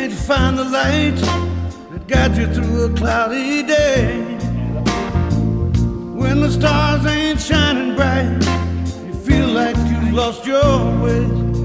need to find the light that guides you through a cloudy day. When the stars ain't shining bright, you feel like you've lost your way.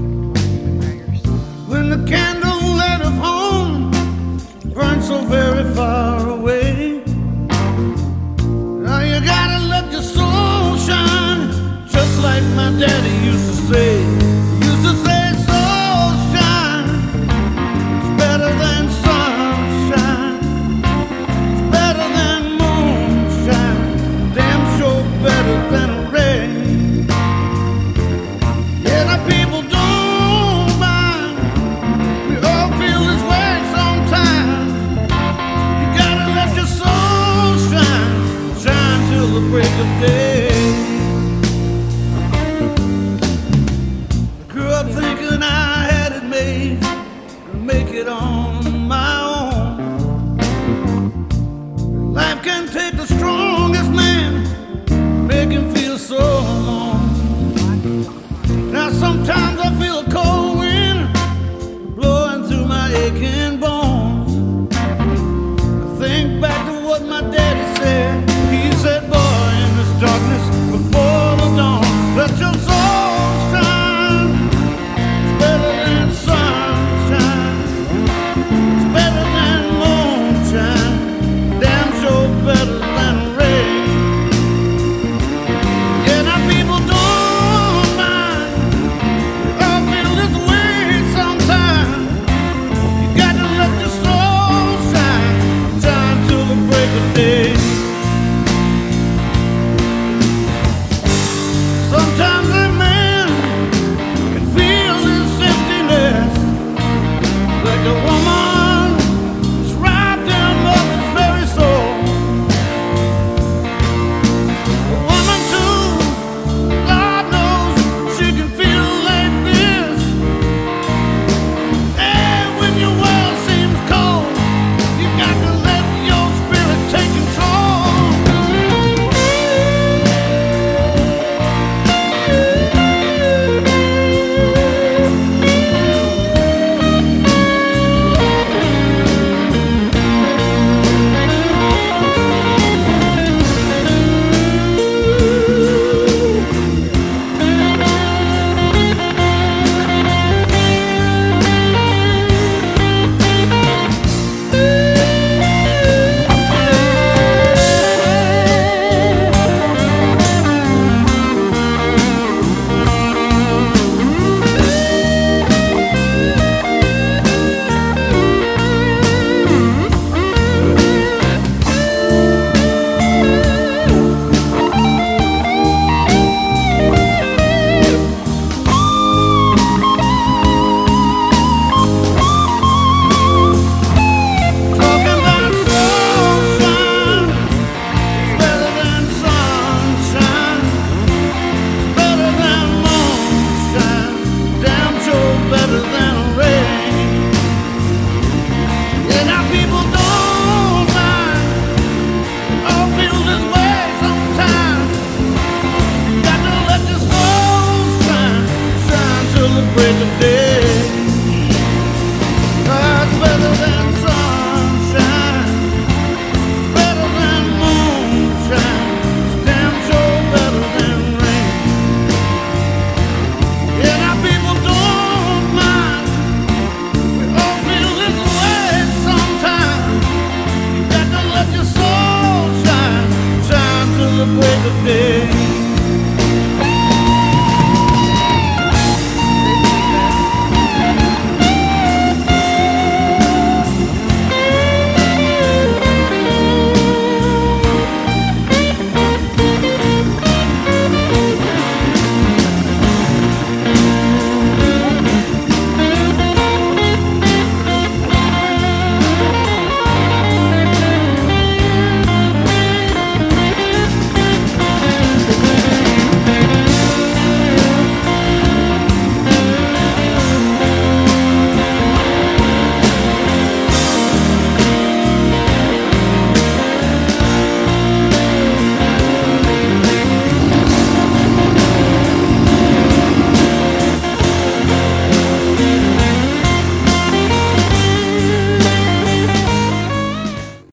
When the candle light of home burns so very far away, now you gotta let your soul shine, just like my daddy used to say. He used to say, soul shine, it's better than sunshine, it's better than moonshine, damn sure better than rain. Yeah, the people don't mind, we all feel this way sometimes. You gotta let your soul shine, shine till the break of day. Thinking I had it made to make it on my own. Life can take the strongest man, make him feel so alone. Now sometimes I feel a cold wind blowing through my aching bones. I think back to what my daddy said. He said, boy, in this darkness before the dawn, let your soul shine. Better than sunshine, it's better than moonshine, damn sure better than rain. Yeah, now people don't mind, we all feel this way sometimes. You got to let your soul shine, shine till the break of day. Sometimes a man can feel this emptiness, like a